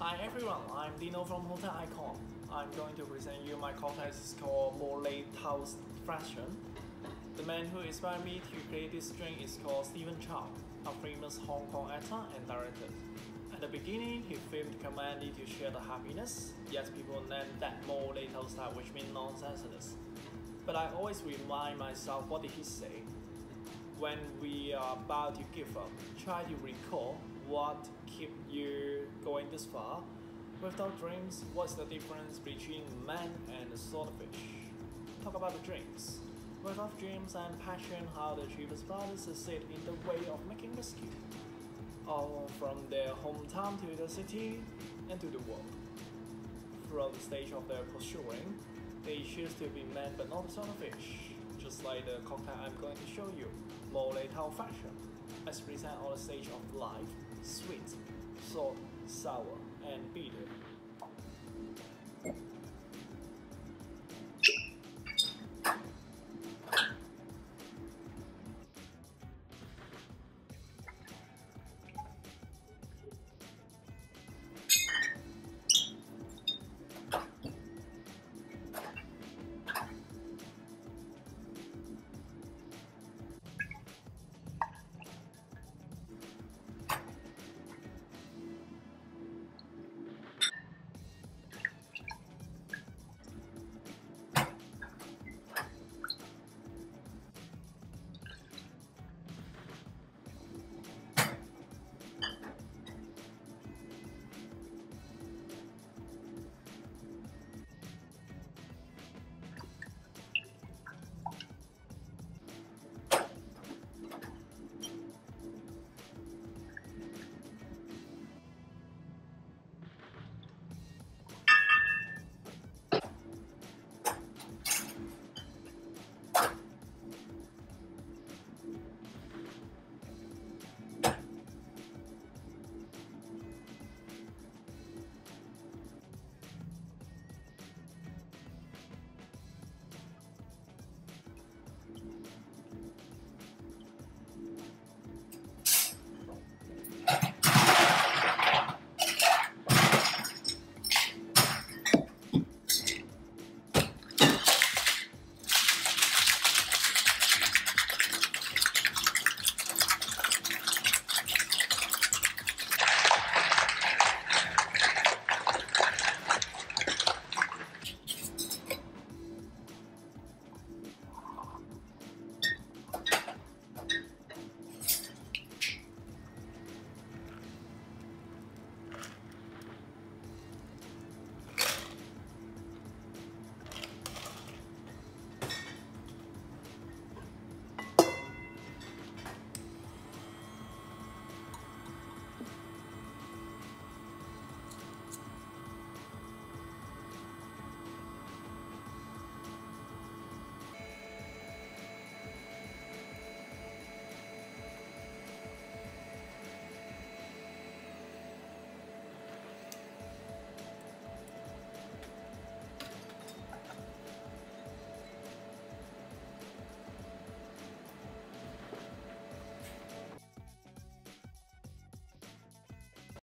Hi everyone, I'm Dino from Hotel Icon. I'm going to present you my cocktail is called Mole Toast Fashion. The man who inspired me to create this drink is called Stephen Chow, a famous Hong Kong actor and director. At the beginning, he filmed comedy to share the happiness, yet people named that Mole Toast style, which means nonsense. But I always remind myself, what did he say? When we are about to give up, try to recall what kept you going this far. Without dreams, what's the difference between man and the swordfish? Talk about the dreams. Without dreams and passion, how the Chivas brothers succeed in the way of making rescue. All from their hometown to the city and to the world. Throughout the stage of their pursuing, they choose to be men but not swordfish. Just like the cocktail I'm going to show you, Mole Toast Fashion, as present on the stage of life, sweet, salt, sour, and bitter.